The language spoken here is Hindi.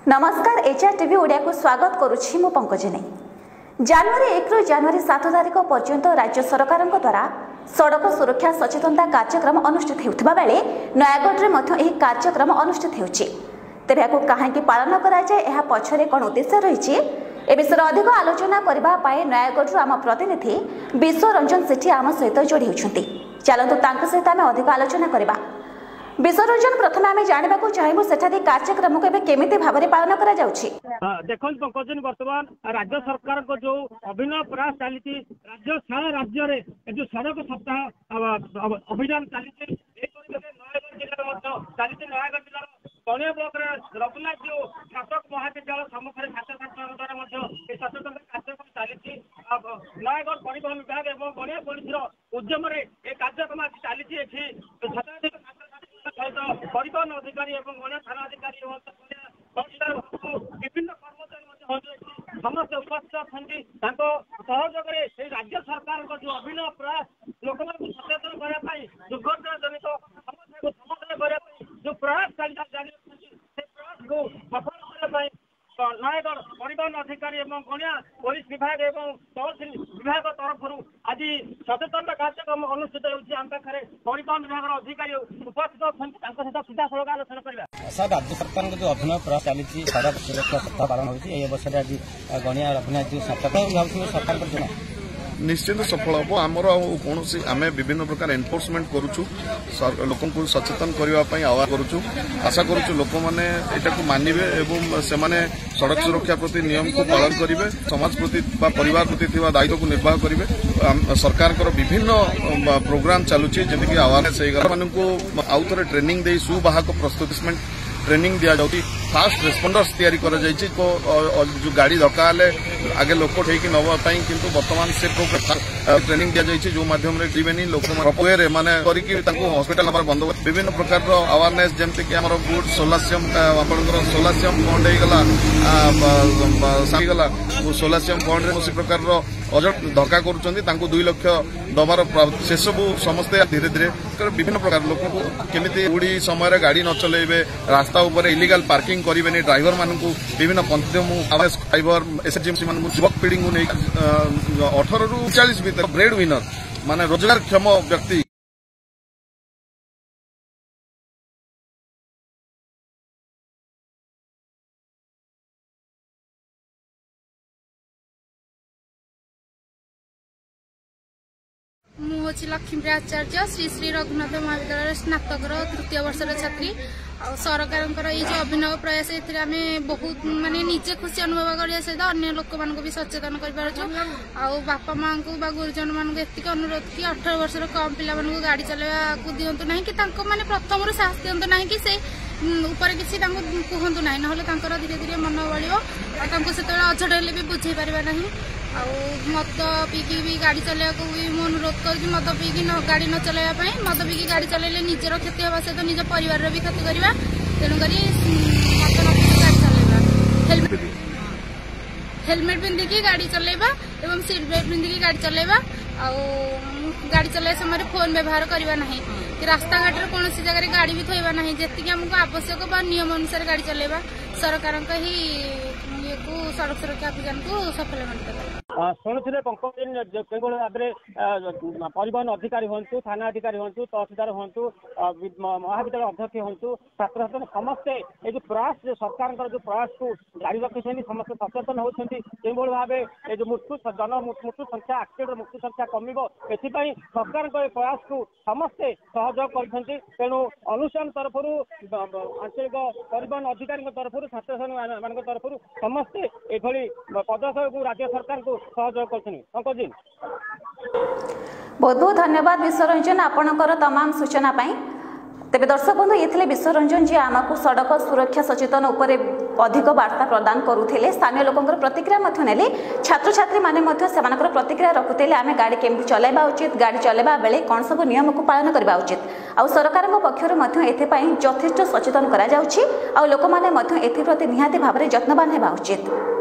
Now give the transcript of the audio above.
नमस्कार एचआर टीवी ओडिया को स्वागत करुछि मु पंकजनी। जनवरी 1 रु जनवरी 7 तारिख पर्यंत राज्य सरकार द्वारा सड़क सुरक्षा सचेतनता कार्यक्रम अनुष्ठित होता बेले नयागढ़ में कार्यक्रम अनुष्ठित होछि। तेबे याकु काहेकि पालन करा जाय एहा पछरे कोन उद्देश्य रहिछि ए विषय अधिक आलोचना करबा पाए नयागढ़ आम प्रतिनिधि विश्वरंजन सेठी आम सहित जोड़ी होछंती। चलंतु तांक सहित आम अधिक आलोचना करबा। विश्वरंजन प्रथम आम जानवा चाहबू सेठादी कार्यक्रम को केमिति भाव में पालन करा जाउछि। देखो पंकजन वर्तमान राज्य सरकार को जो अभिनव प्रयास चली राज्य सारा राज्य रे जो सड़क सप्ताह अभियान चली नयागढ़ जिला कलिया ब्लॉक रघुनाथ जो स्नातक महाविद्यालय सम्मुखें छात्र छात्री सचेतन कार्यक्रम चली नयागढ़ परिवहन विभाग और गणिया पुलिस उद्यम कार्यक्रम आज चली शताधिक सहित परिवहन अधिकारी और गणिया थाना अधिकारी विभिन्न कर्मचारी समस्त उपस्थित अच्छा सहयोग राज्य सरकार जो अभिनव प्रयास लोक सचेतन करने दुर्घटना जनित समस्या को समाधान करने जो प्रयास जारी प्रयास को सफल करने नयागढ़ परिवहन अधिकारी और गणिया पुलिस विभाग और तहसील विभाग तरफ आज सचेतन कार्यक्रम अनुष्ठित होम पाखे परिवहन विभाग अधिकारी उपस्थित अच्छा सीधा सड़क आलोचना करवा। सर राज्य सरकार जो अभिनव प्रयास चली सड़क सुरक्षा सप्ताह पालन होती अवसर आज गणिया रघुनाथ जो स्नातक सरकार निश्चित सफल हम आमर कौन आम विभिन्न प्रकार एनफोर्समेंट करुचु लोक सचेतन करने आह्वान करुचु आशा करुचु लोक मैंने यहाँ मानवे एवं से सड़क सुरक्षा प्रति नियम को पालन करेंगे समाज प्रति परिवार प्रति दायित्व को निर्वाह करेंगे। सरकार विभिन्न प्रोग्राम चलुची जमीक अवेयरनेस को आउ थे ट्रेनिंग दे सुवाहक प्रस्तुति ट्रेनिंग दि जाऊँगी फास्ट रेस्पंडर्स तैयारी कर जो गाड़ी धक्का आगे लोक ठेक नवाई किंतु बर्तमान से ट्रेनिंग दि जाए जो मध्यम जीवेनि लोक वे माने हॉस्पिटल बंदोबस्त विभिन्न प्रकार अवेयरनेस जमीक गुड सोलासियम सोलासियम फंड होगा सोलासियम फंड कौन प्रकार अजट धक्का कर 2 लाख दबार से सब समस्ते धीरे धीरे विभिन्न प्रकार लोक केमिति उड़ी समय गाड़ी न चलेबे रास्ता उपर इलीगल पार्किंग करेंगे ड्राइवर मानक विभिन्न पंथी ड्राइवर एसएचजीएमसी युवक पीढ़ी को नहीं 18 रु 40 भर ब्रेड विनर माने रोजगार क्षम व्यक्ति मुझे लक्ष्मी आचार्य श्री श्री रघुनाथ महाविद्यालय स्नातक तृतीय वर्ष छात्री सरकार ये जो अभिनव प्रयास आम बहुत माने निजे खुशी अनुभव करने सहित अन्य लोक मान भी सचेतन कर बापा माँ को गुरुजन मान को अनुरोध कि 18 वर्ष कम पिला गाड़ी चलवा को दिंतु ना कि माने प्रथम साहस दिंतु ना कि से ऊपर किसी कहतु ना ना धीरे धीरे मन बढ़ से अझट हेल्ले भी बुझे पारा ना मद पीकी भी गाड़ी चलने को भी मुझे अनुरोध कर मद पीकी गाड़ी न चलवाई मद पीकी गाड़ी चलैले निजर क्षति हाँ सहित निज परिवार भी क्षति करवा तेणुक मद न पीकी गाड़ी चलैबा हेलमेट पिंधिकी गाड़ी चलैबा एवं सीट बेल्ट पिंधिकी गाड़ी चलैबा गाड़ी चलाइबा समय फोन व्यवहार करवा नहीं कि रास्ता घाट कौन जगह गाड़ी भी थोड़ा ना जी आमको आवश्यक नियम अनुसार गाड़ी चलैबा सरकार सड़क सुरक्षा अभियान को सफल शुणुले पंकज भाव में परिवहन अधिकारी हूँ थाना अधिकारी हूँ तहसीलदार हूँ महाविद्यालय अध्यक्ष हूँ छात्र छात्री समस्ते ये जो प्रयास सरकार जो प्रयास को जारी रखी समस्त सचेतन होती भाव जो मृत्यु संख्या एक्सीडेंट मृत्यु संख्या कमिब एपाई सरकार प्रयास को समस्ते सहयोग करेणु अनुष्ठान तरफ आंचलिक परिवहन अधिकारी तरफ छात्र छात्री मान तरफ समस्ते ये पदक्षेप को राज्य सरकार को सहयोग कर। बहुत बहुत धन्यवाद विश्वरंजन आपणकर तमाम सूचना पाई। तेबे दर्शक बंधु ये विश्वरंजन जी आमको सड़क सुरक्षा सचेतन उपर अधिक वार्ता प्रदान करुले स्थानीय लोकंर प्रतिक्रिया नेले छात्र छात्री माने प्रतिक्रिया रखुते आम गाड़ी केमती चलाइबा उचित गाड़ी चलाइबा बेले कौन सब नियम को पालन करबा उचित आउ सरकार पक्षर एथेपाई यथेष्ट सचेतन करा जाउछि आउ लोक माने एथि प्रति निहाती भाव में यत्नवान हेबा उचित।